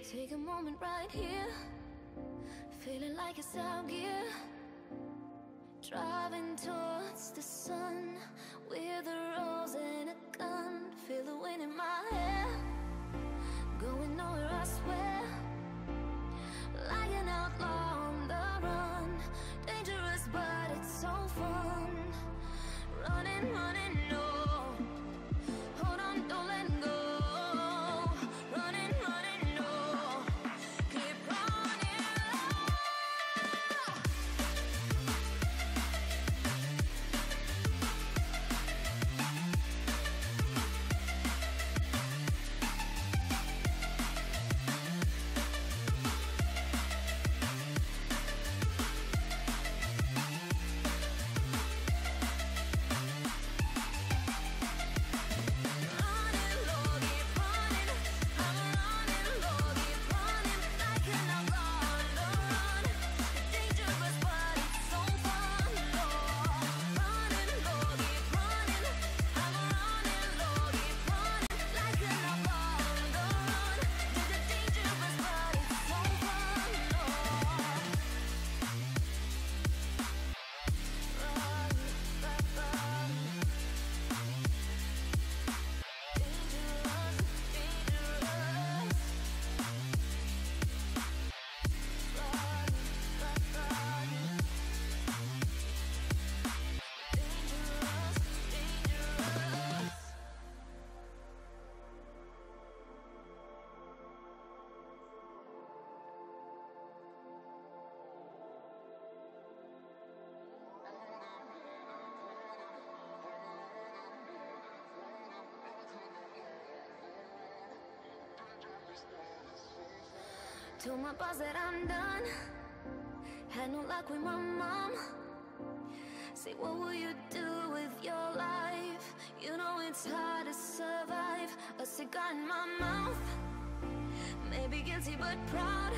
Take a moment right here, feeling like it's out gear. Driving towards the sun with a rose and a gun. Feel the wind in my hair, going nowhere I swear. Like an outlaw on the run, dangerous but it's so fun. Running, running, no. Hold on, don't let go. Running, running, no. Keep running. Told my boss that I'm done. Had no luck with my mom. Say, what will you do with your life? You know it's hard to survive. A cigar in my mouth, maybe guilty but proud.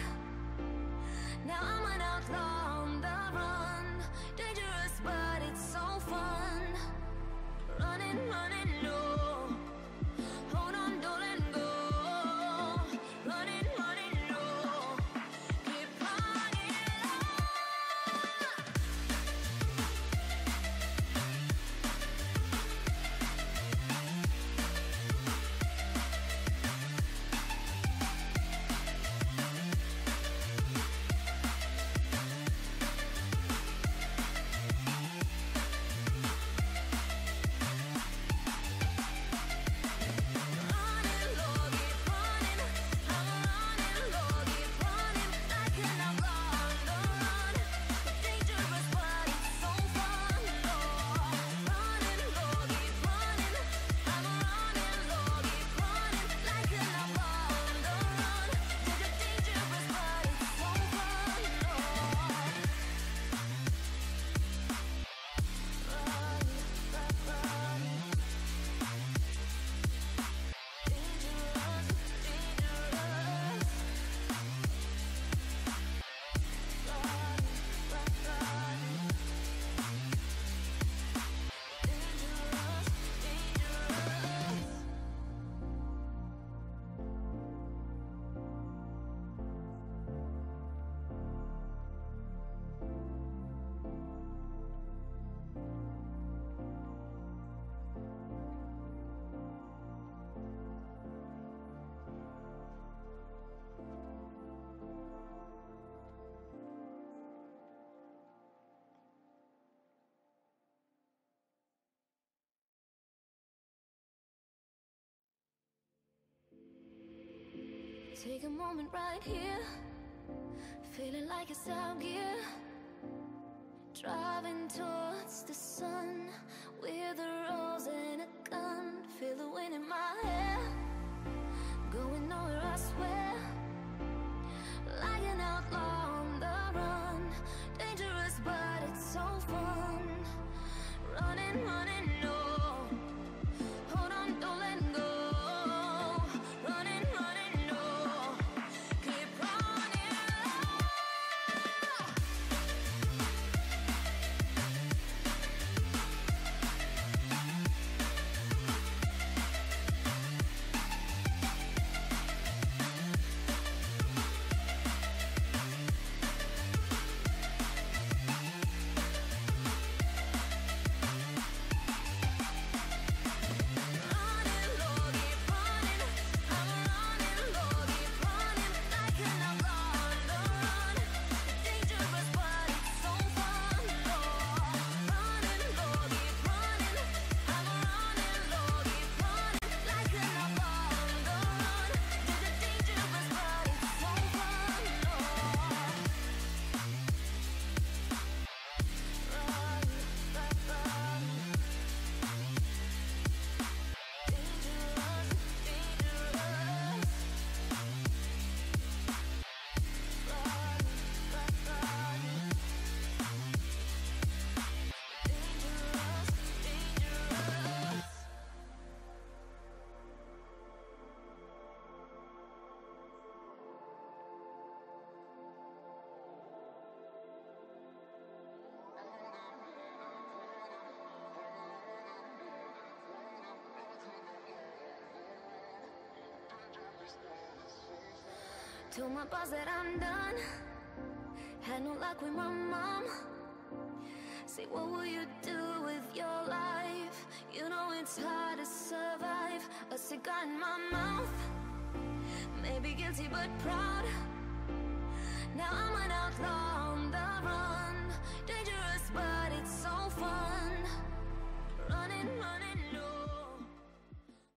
Now I'm an outlaw on the run. Dangerous but it's so fun. Running, running, no. Hold on, don't let go. Running, running, no. Keep running. Take a moment right here, feeling like it's out gear. Driving towards the sun with a rose and a gun. Feel the wind in my hair, going nowhere I swear. Like an outlaw on the run, dangerous but it's so fun. Running, running, no. Hold on, don't let go. Running, running, no. Keep running. Told my boss that I'm done. Had no luck with my mom. Say, what will you do with your life? You know it's hard to survive. A cigar in my mouth. Maybe guilty but proud. Now I'm an outlaw on the run. Dangerous but it's so fun. Running, running